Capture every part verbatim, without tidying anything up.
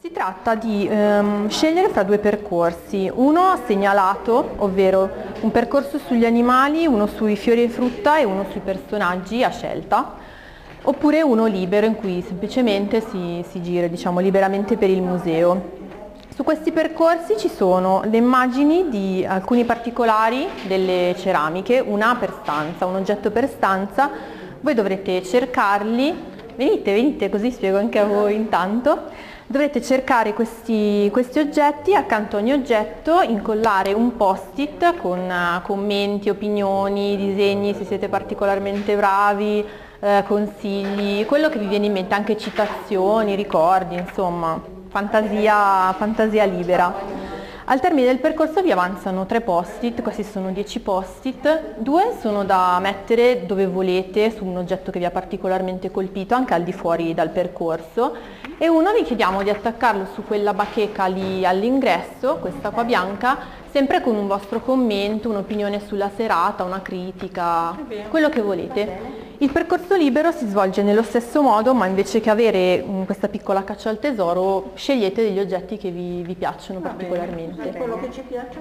Si tratta di ehm, scegliere fra due percorsi, uno segnalato, ovvero un percorso sugli animali, uno sui fiori e frutta e uno sui personaggi a scelta, oppure uno libero in cui semplicemente si, si gira, diciamo, liberamente per il museo. Su questi percorsi ci sono le immagini di alcuni particolari delle ceramiche, una per stanza, un oggetto per stanza. Voi dovrete cercarli, venite, venite così spiego anche a voi intanto. Dovrete cercare questi, questi oggetti, accanto a ogni oggetto incollare un post-it con uh, commenti, opinioni, disegni se siete particolarmente bravi, eh, consigli, quello che vi viene in mente, anche citazioni, ricordi, insomma, fantasia, fantasia libera. Al termine del percorso vi avanzano tre post-it, questi sono dieci post-it, due sono da mettere dove volete su un oggetto che vi ha particolarmente colpito, anche al di fuori dal percorso, e uno vi chiediamo di attaccarlo su quella bacheca lì all'ingresso, questa qua bianca, sempre con un vostro commento, un'opinione sulla serata, una critica, quello che volete. Il percorso libero si svolge nello stesso modo, ma invece che avere um, questa piccola caccia al tesoro, scegliete degli oggetti che vi, vi piacciono Va particolarmente. bene. Quello che ci piace.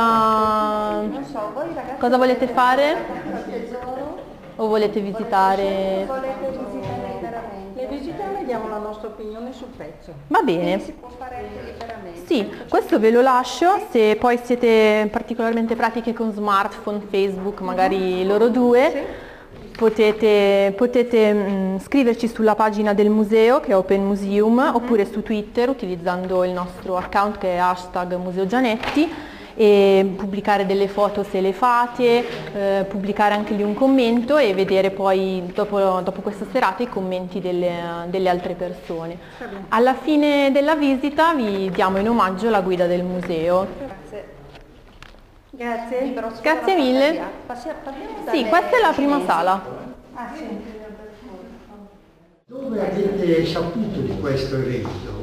Cosa, Non so, voi ragazzi, cosa volete fare? al tesoro? O volete visitare? Volete visitare veramente? Le visitiamo e diamo la nostra opinione sul pezzo. Va bene. Quindi si può fare anche liberamente. Sì, questo ve lo lascio, se poi siete particolarmente pratiche con smartphone, Facebook, magari loro due, Sì. Potete, potete mh, scriverci sulla pagina del museo che è Open Museum, mm-hmm. oppure su Twitter utilizzando il nostro account che è hashtag Museo Gianetti, e pubblicare delle foto se le fate, eh, pubblicare anche lì un commento e vedere poi dopo, dopo questa serata i commenti delle, delle altre persone. Alla fine della visita vi diamo in omaggio la guida del museo. Grazie. Grazie. Grazie mille. Passiamo, sì, questa è la prima sala. Ah, sì. Dove avete saputo di questo evento?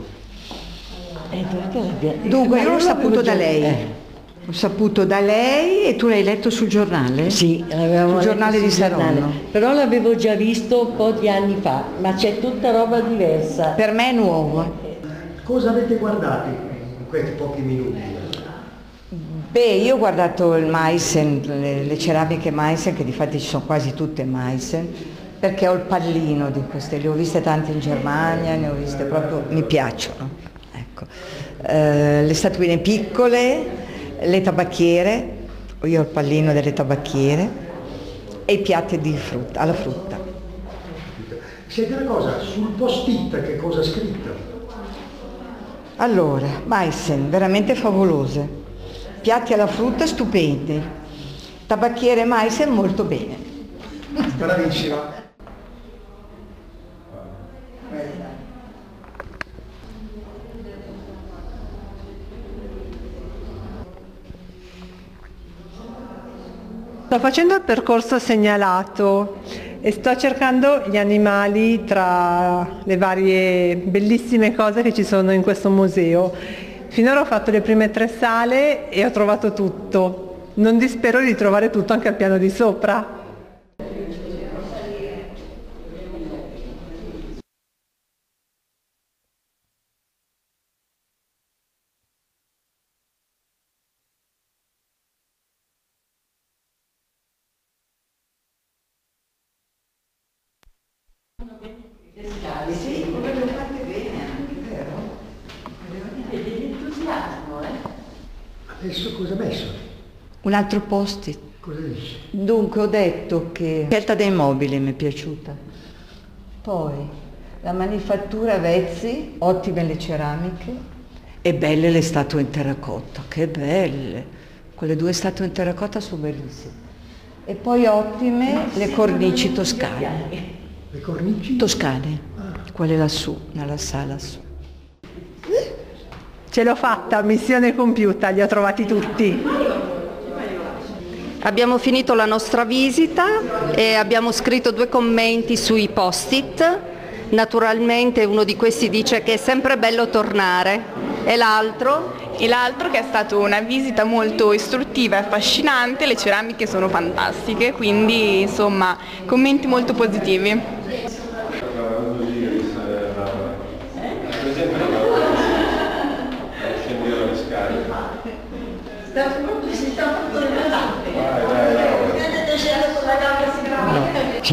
Dunque, io l'ho saputo da lei. Ho saputo da lei e tu l'hai letto sul giornale? Sì, l'avevamo sul giornale letto di sul giornale. Saronno. Però l'avevo già visto un po' di anni fa, ma c'è tutta roba diversa. Per me è nuovo. Cosa avete guardato in questi pochi minuti? Beh, io ho guardato il Meissen, le, le ceramiche Meissen, che di fatti ci sono quasi tutte Meissen, perché ho il pallino di queste, le ho viste tante in Germania, ne ho viste proprio, mi piacciono. Ecco. Eh, le statuine piccole, le tabacchiere, io ho il pallino delle tabacchiere, e i piatti di frutta, alla frutta. Senti una cosa, sul post-it che cosa ha scritto? Allora, Meissen, veramente favolose. Piatti alla frutta stupendi, tabacchiere Meissen molto bene. Bravissima. Sto facendo il percorso segnalato e sto cercando gli animali tra le varie bellissime cose che ci sono in questo museo. Finora ho fatto le prime tre sale e ho trovato tutto. Non dispero di trovare tutto anche al piano di sopra. Sì, come le ho fatte bene anche, vero? Dell'entusiasmo, eh? Adesso cosa ha messo? Un altro post-it. Cosa dice? Dunque ho detto che la scelta dei mobili mi è piaciuta. Poi la manifattura Vezzi, ottime le ceramiche e belle le statue in terracotta, che belle! Quelle due statue in terracotta sono bellissime. E poi ottime le cornici toscane. Le cornici? Toscane, quelle lassù, nella sala su. Ce l'ho fatta, missione compiuta, li ho trovati tutti. Abbiamo finito la nostra visita e abbiamo scritto due commenti sui post-it. Naturalmente uno di questi dice che è sempre bello tornare e l'altro? E l'altro che è stata una visita molto istruttiva e affascinante, le ceramiche sono fantastiche, quindi insomma commenti molto positivi.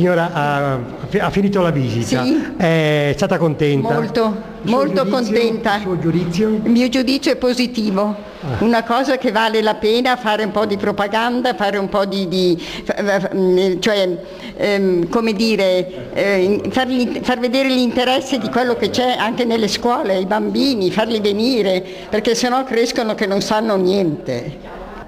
signora ha, ha finito la visita, Sì. È stata contenta? Molto, Il suo molto giudizio? contenta. Il suo giudizio? Il mio giudizio è positivo, una cosa che vale la pena fare un po' di propaganda, fare un po' di, di cioè, ehm, come dire, eh, farli, far vedere l'interesse di quello che c'è anche nelle scuole, ai bambini, farli venire, perché sennò crescono che non sanno niente.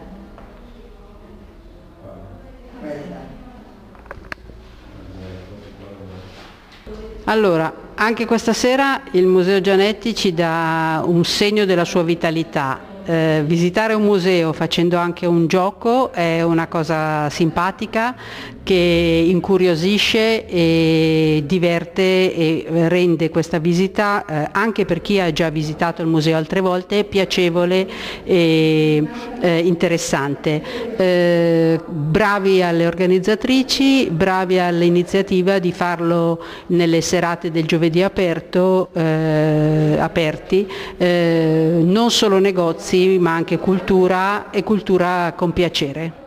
Allora, anche questa sera il Museo Gianetti ci dà un segno della sua vitalità. Eh, visitare un museo facendo anche un gioco è una cosa simpatica che incuriosisce e diverte e rende questa visita, eh, anche per chi ha già visitato il museo altre volte, piacevole e eh, interessante. Eh, bravi alle organizzatrici, bravi all'iniziativa di farlo nelle serate del giovedì aperto, eh, aperti, eh, non solo negozi ma anche cultura e cultura con piacere.